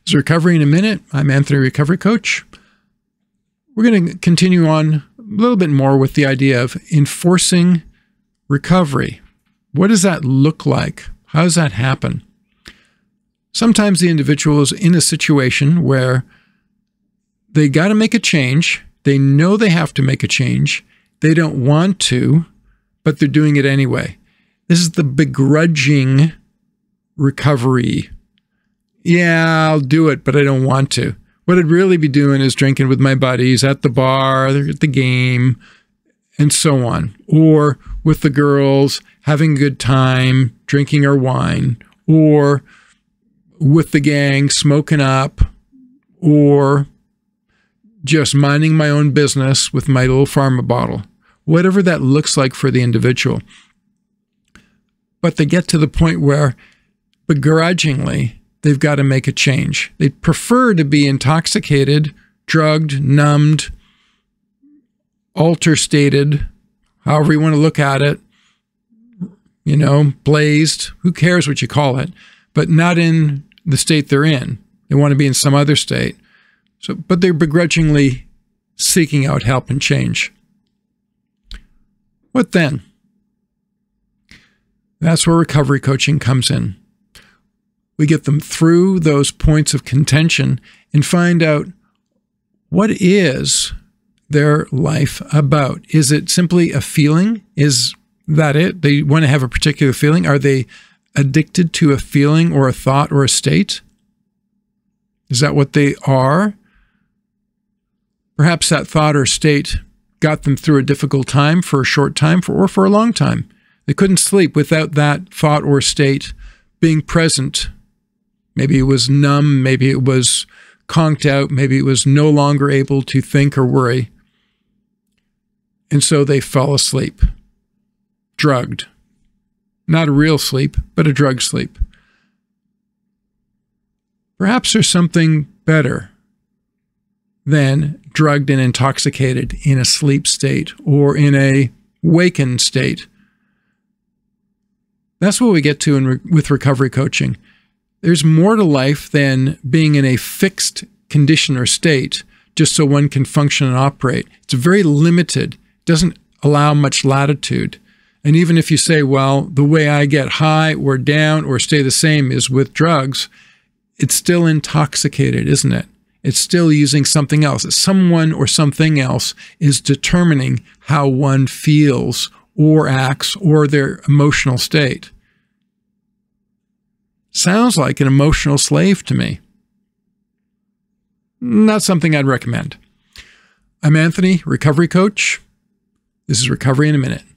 This is Recovery in a Minute. I'm Anthony, recovery coach. We're going to continue on a little bit more with the idea of enforcing recovery. What does that look like? How does that happen? Sometimes the individual is in a situation where they got to make a change. They know they have to make a change. They don't want to, but they're doing it anyway. This is the begrudging recovery. Yeah, I'll do it, but I don't want to. What I'd really be doing is drinking with my buddies at the bar, at the game, and so on. Or with the girls, having a good time, drinking our wine. Or with the gang, smoking up. Or just minding my own business with my little pharma bottle. Whatever that looks like for the individual. But they get to the point where, begrudgingly, they've got to make a change. They'd prefer to be intoxicated, drugged, numbed, alter-stated, however you want to look at it, blazed, who cares what you call it, but not in the state they're in. They want to be in some other state. But they're begrudgingly seeking out help and change. What then? That's where recovery coaching comes in. We get them through those points of contention and find out, what is their life about? Is it simply a feeling? Is that it? They want to have a particular feeling? Are they addicted to a feeling or a thought or a state? Is that what they are? Perhaps that thought or state got them through a difficult time for a short time or for a long time. They couldn't sleep without that thought or state being present. Maybe it was numb, maybe it was conked out, maybe it was no longer able to think or worry. And so they fell asleep, drugged. Not a real sleep, but a drug sleep. Perhaps there's something better than drugged and intoxicated in a sleep state or in a wakened state. That's what we get to with recovery coaching. There's more to life than being in a fixed condition or state just so one can function and operate. It's very limited. It doesn't allow much latitude. And even if you say, well, the way I get high or down or stay the same is with drugs, it's still intoxicated, isn't it? It's still using something else. Someone or something else is determining how one feels or acts or their emotional state. Sounds like an emotional slave to me. Not something I'd recommend. I'm Anthony, recovery coach. This is Recovery in a Minute.